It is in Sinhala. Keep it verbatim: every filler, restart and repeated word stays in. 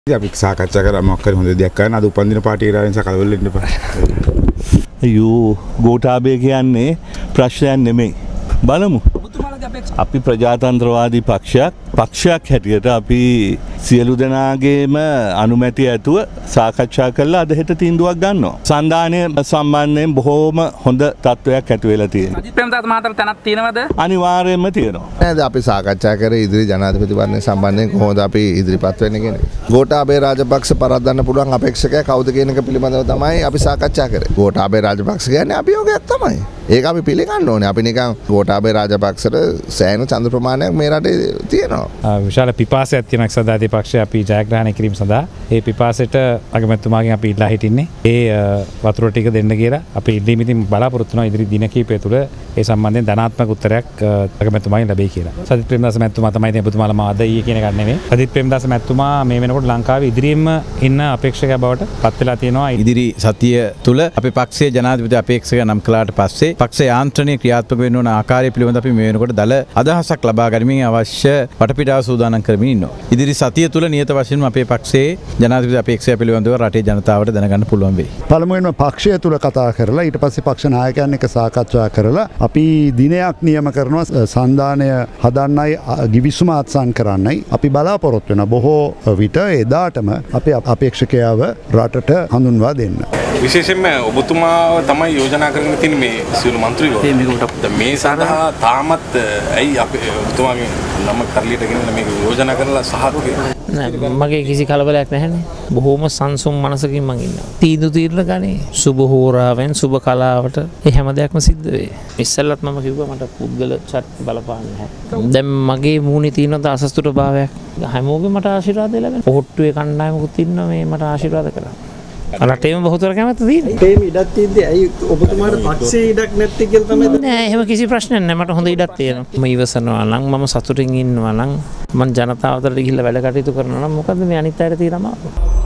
අපි සාකච්ඡා කරා මොකක් හරි හොඳ දෙයක් කරන්න අද උපන්දින පාටිය කරා නිසා කලබල වෙන්න එපා. අයියෝ ගෝඨාභය කියන්නේ ප්‍රශ්නයක් නෙමෙයි. බලමු. අපි ප්‍රජාතන්ත්‍රවාදී පක්ෂයක් පක්ෂයක් හැටියට අපි සියලු දෙනාගේම අනුමැතිය ඇතුව සාකච්ඡා කරලා අද හෙට තීන්දුවක් ගන්නවා. සන්ධානය සම්බන්ධයෙන් බොහෝම හොඳ තත්ත්වයක් ඇති වෙලා තියෙනවා. අජිත් ප්‍රේමදාස මහතාට තැනක් තියෙනවද? අනිවාර්යයෙන්ම තියෙනවා. නේද අපි සාකච්ඡා කරේ ඉදිරි ජනාධිපතිවරණය සම්බන්ධයෙන් කොහොමද අපි ඉදිරිපත් වෙන්නේ කියන එක. ගෝඨාභය රාජපක්ෂ පරද්දන්න පුළුවන් අපේක්ෂකයා කවුද කියන එක පිළිබඳව තමයි අපි සාකච්ඡා කරේ. ගෝඨාභය රාජපක්ෂ කියන්නේ අභියෝගයක් තමයි. ඒක අපි පිළිගන්න ඕනේ. අපි නිකන් ගෝඨාභය රාජපක්ෂට සෑහෙන ඡන්ද ප්‍රමාණයක් මේ රටේ තියෙනවා. විශාල පිපාසයක් තියෙන එක්සත් පක්ෂය අපි ජයග්‍රහණය කිරීම සඳහා ඒ පිපාසයට අගමැතිතුමාගෙන් අපි ඉල්ලා හිටින්නේ ඒ වතුර ටික දෙන්න කියලා අපි ඉල්ලීම ඉතින් බලාපොරොත්තු වෙනවා ඉදිරි දින කිහිපය තුළ ඒ සම්බන්ධයෙන් ධනාත්මක උත්තරයක් අගමැතිතුමාගෙන් ලැබෙයි කියලා. සජිත් ප්‍රේමදාස මැතිතුමා තමයි ඉතින් ඔබතුමාලා මා අද ඊයේ කියන එක නෙමෙයි. සජිත් ප්‍රේමදාස මැතිතුමා මේ වෙනකොට ලංකාවේ ඉදිරියෙන්ම ඉන්න අපේක්ෂකයා බවට පත් වෙලා තියෙනවා. ඉදිරි සතිය තුළ අපේ පක්ෂයේ ජනාධිපති අපේක්ෂකයා නම් කළාට පස්සේ පක්ෂ යාන්ත්‍රණය ක්‍රියාත්මක වෙන්න ඕන ආකාරය පිළිබඳව අපි මේ වෙනකොට දල අදහසක් ලබා ගැනීමේ අවශ්‍ය වටපිටාව සූදානම් කරමින් ඉන්නවා. ඉදිරි සතිය තුළ නියත වශයෙන්ම අපේ පක්ෂයේ ජනාධිපති අපේක්ෂා පිළිබඳව රටේ ජනතාවට දැනගන්න පුළුවන් වෙයි. පළමුවෙන්ම පක්ෂය තුළ කතා කරලා ඊට පස්සේ පක්ෂ නායකයන් එක්ක සාකච්ඡා කරලා අපි දිනයක් නියම කරනවා සන්ධානය හදන්නයි ගිවිසුම අත්සන් කරන්නයි අපි බලාපොරොත්තු වෙන බොහෝ විට එදාටම අපේ අපේක්ෂකයාව රටට හඳුන්වා දෙන්න. විශේෂයෙන්ම ඔබතුමාව තමයි යෝජනා කරගෙන තියෙන මේ සියලු මන්ත්‍රීවරු මේ සඳහා තාමත් ඇයි අපේ ඔබතුමාගේ නම කරලියට ගෙනලා මේක යෝජනා කරලා සහතික නෑ මගේ කිසි කලබලයක් නැහැනේ. බොහොම සංසුම් මනසකින් මං ඉන්නවා. තීන්දුව తీරලා ගන්නේ සුබ හෝරාවෙන් සුබ කලාවට ඒ හැම දෙයක්ම සිද්ධ වෙයි. ඉස්සෙල්ලත් මම කිව්වා මට පුද්ගල චට් බලපාන්නේ නැහැ. දැන් මගේ මූණේ තියෙන අසස්තුට භාවයක් හැමෝගෙම මට ආශිර්වාද ලැබෙනවා. පොහොට්ටුවේ කණ්ඩායමකුත් ඉන්නවා මේ මට ආශිර්වාද කරා. රටේම බහුතර කැමැත්ත තියෙනවා. රටේම ඉඩක් තියෙද්දි ඇයි ඔබතුමාට පක්ෂයේ ඉඩක් නැත්තේ කියලා තමයි නෑ එහෙම කිසි ප්‍රශ්නයක් නෑ මට හොඳ ඉඩක් තියෙනවා. මම ඉවසනවා නම් මම සතුටින් ඉන්නවා නම් මම ජනතාව අතරට ගිහිල්ලා වැඩ කටයුතු කරනවා නම් මොකද්ද මේ අනිත් අයට තියෙන අමාරුව?